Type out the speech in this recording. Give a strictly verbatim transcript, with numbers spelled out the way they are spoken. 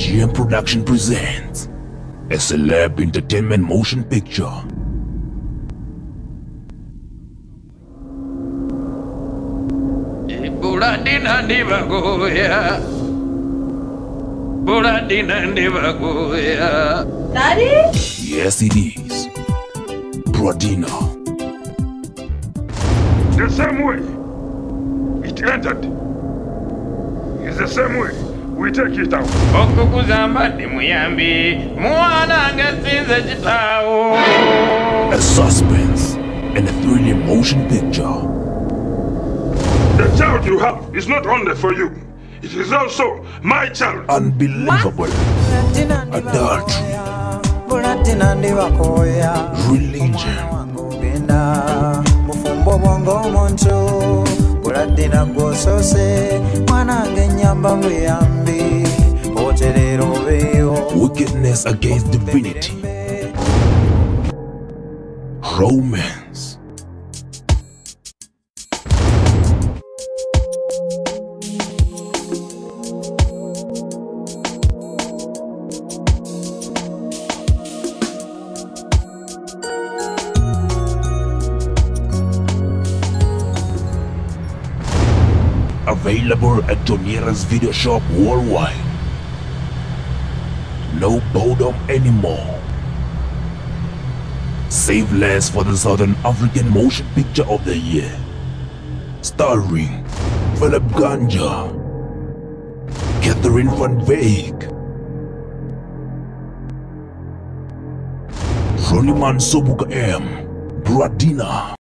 G M Production presents a celeb entertainment motion picture. Buladina never go ya. Buladina never go ya. Daddy? Yes, it is. Buladina. The same way it entered is the same way we take it out. Okukuzamba ndi muyambi mwana ngasinze chitawo. A suspense and a thrilling motion picture. The child you have is not only for you, it is also my child. Unbelievable. Adultery. Religion. Buladina gosose mwanange nyamba muyambi oterero beyo. Wickedness against divinity. Romance. Available at your nearest video shop worldwide. No boredom anymore. Save less for the Southern African Motion Picture of the Year. Starring Philip Ganja, Catherine Van Veek, Roniman Sobuka M, Buladina.